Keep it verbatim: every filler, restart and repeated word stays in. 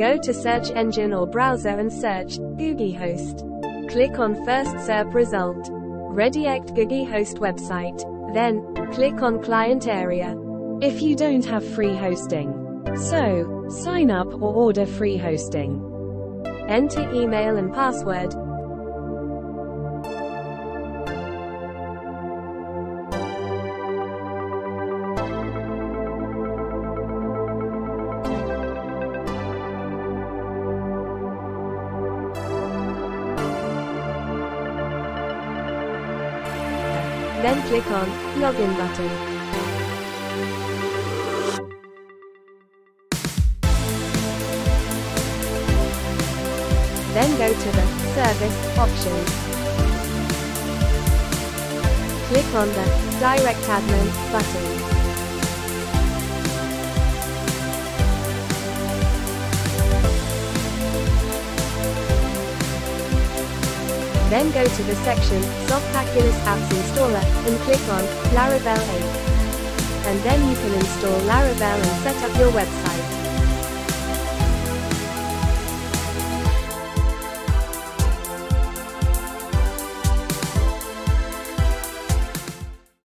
Go to search engine or browser and search GoogieHost. Click on first S E R P result. Redirect GoogieHost website. Then, click on client area. If you don't have free hosting, so, sign up or order free hosting. Enter email and password. Then click on Login button. Then go to the Service options. Click on the Direct Admin button. Then go to the section Softaculous Apps Installer and click on Laravel eight. And then you can install Laravel and set up your website.